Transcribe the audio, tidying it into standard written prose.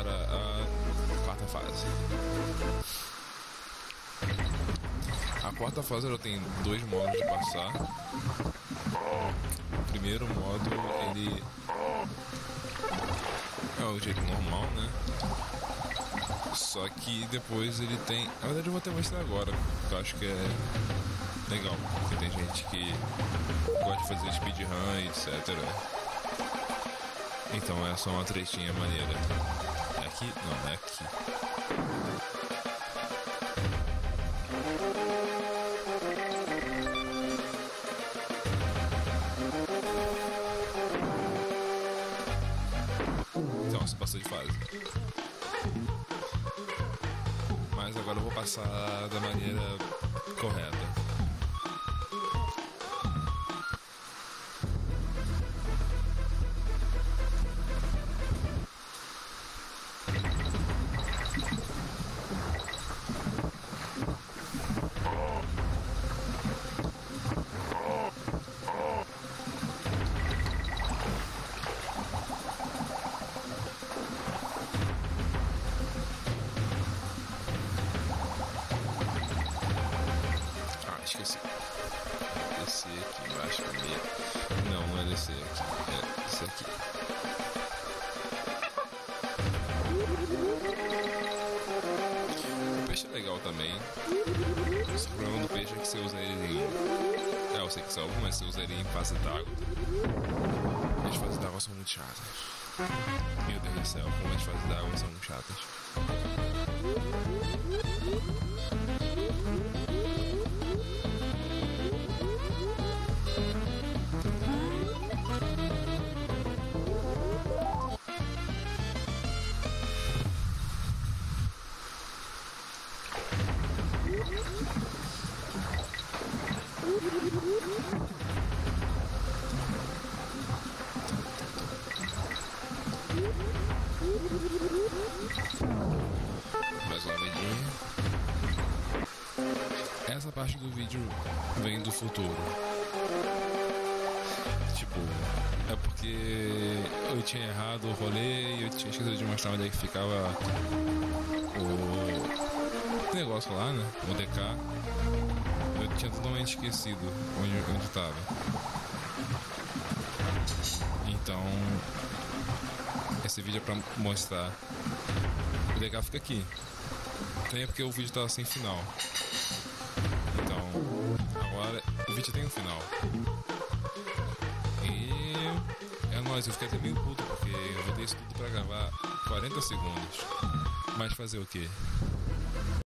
para a quarta fase. A quarta fase ela tem dois modos de passar. O primeiro modo ele é o jeito normal, né? Só que depois ele tem... Na verdade eu vou até mostrar agora, porque eu acho que é legal, porque tem gente que gosta de fazer speedrun, etc. Então é só uma trechinha maneira. É aqui? Não, é aqui. Então você passou de fase. Mas agora eu vou passar da maneira correta. Esqueci. Descer aqui embaixo primeiro. Não, não é descer aqui. É descer aqui. O peixe é legal também. O problema do peixe é que você usa ele em... eu sei que salva, mas você usa ele em fase d'água. As fases d'água são muito chatas. Meu Deus do céu, como as fases d'água são muito chatas. Mais uma vidinha. Essa parte do vídeo vem do futuro. Tipo, é porque eu tinha errado o rolê e eu tinha esquecido de mostrar onde é que ficava o negócio lá, né? O DK. Eu tinha totalmente esquecido onde estava. Então, esse vídeo é pra mostrar. O DK fica aqui. Também é porque o vídeo tá sem final. Então, agora o vídeo tem um final. E é nóis, eu fiquei até meio puto porque eu vou ter isso tudo pra gravar 40 segundos. Mas fazer o quê?